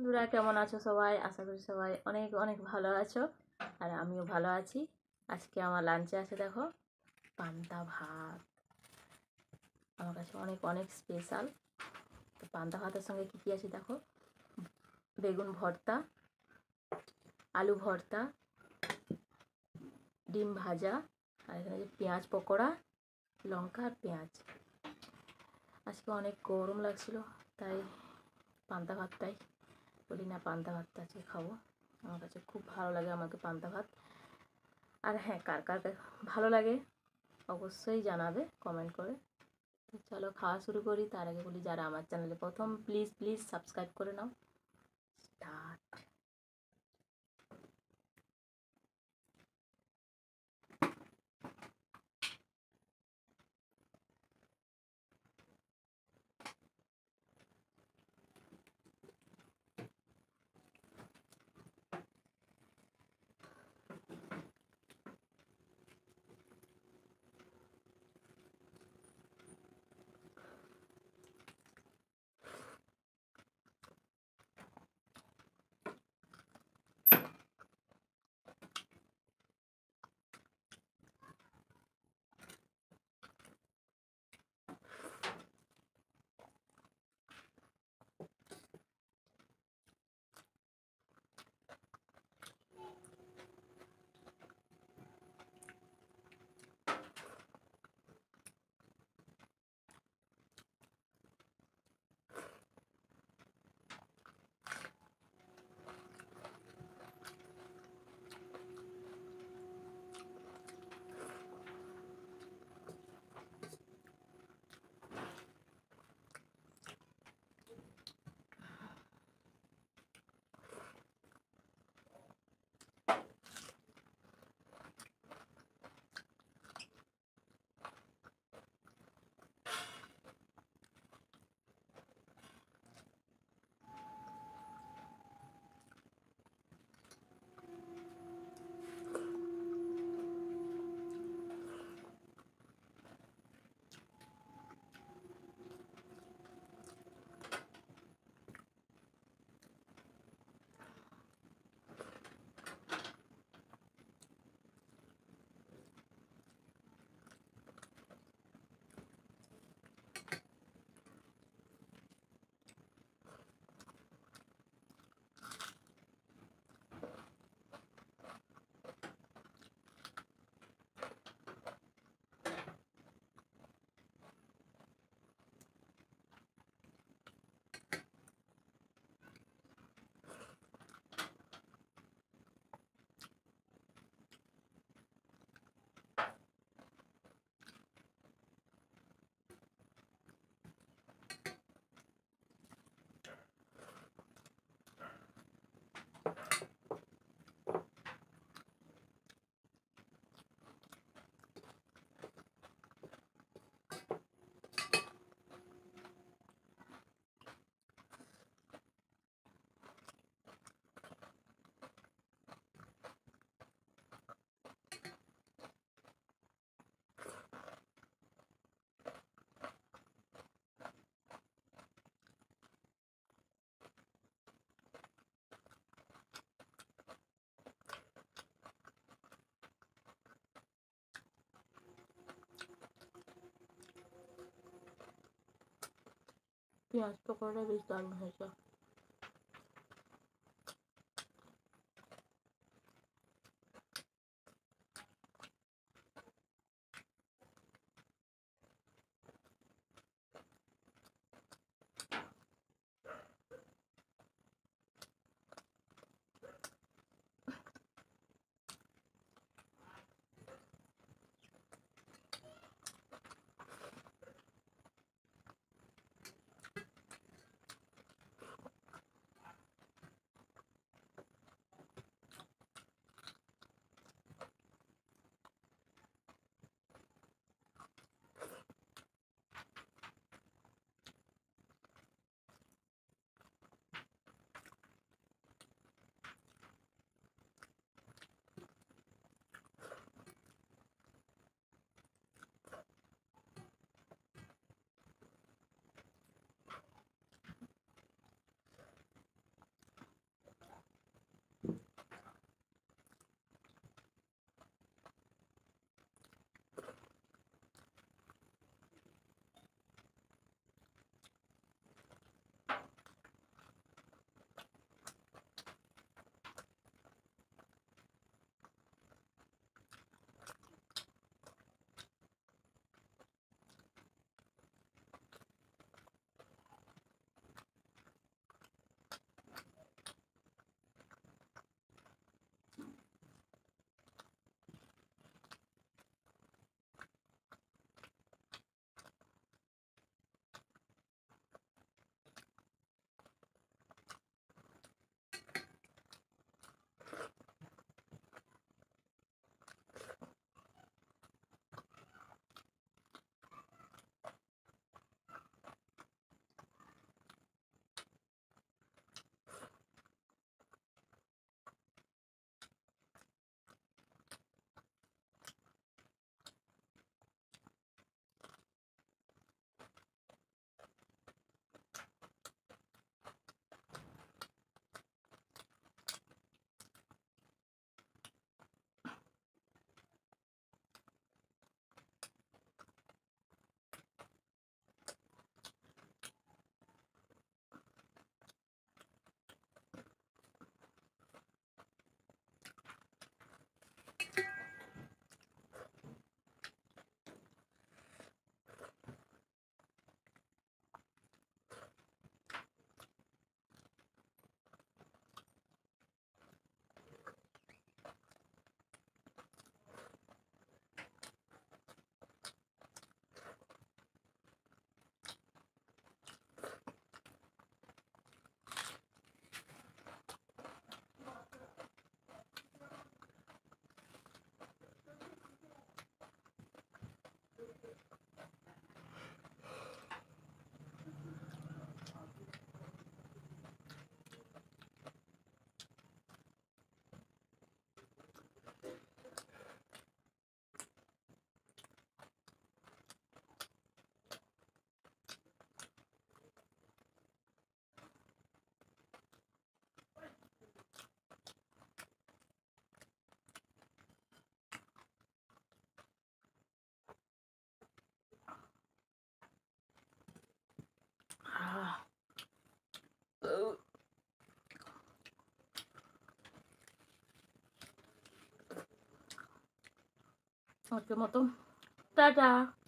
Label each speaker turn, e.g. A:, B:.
A: বন্ধুরা কেমন আছো সবাই? আশা করি সবাই অনেক অনেক ভালো আছো, আর আমিও ভালো আছি। আজকে আমার লাঞ্চে আছে দেখো পান্তা ভাত। আমার কাছে অনেক অনেক স্পেশাল। তো পান্তা ভাতের সঙ্গে কী কী আছে দেখো, বেগুন ভর্তা, আলু ভর্তা, ডিম ভাজা, আর এখানে যে পেঁয়াজ পকোড়া, লঙ্কা আর পেঁয়াজ। আজকে অনেক গরম লাগছিল, তাই পান্তা ভাতটাই বলি না, পান্তা ভাতটা আজকে খাবো। আমার কাছে খুব ভালো লাগে আমাকে পান্তা ভাত। আর হ্যাঁ, কার কার ভালো লাগে অবশ্যই জানাবে কমেন্ট করে। তো চলো খাওয়া শুরু করি। তার আগে বলি, যারা আমার চ্যানেলে প্রথম, প্লিজ প্লিজ সাবস্ক্রাইব করে নাও। স্টার্ট। পেঁয়াজ পকোড়াটা বেশ দারুণ হয়েছে। আজকের মতো টাটা।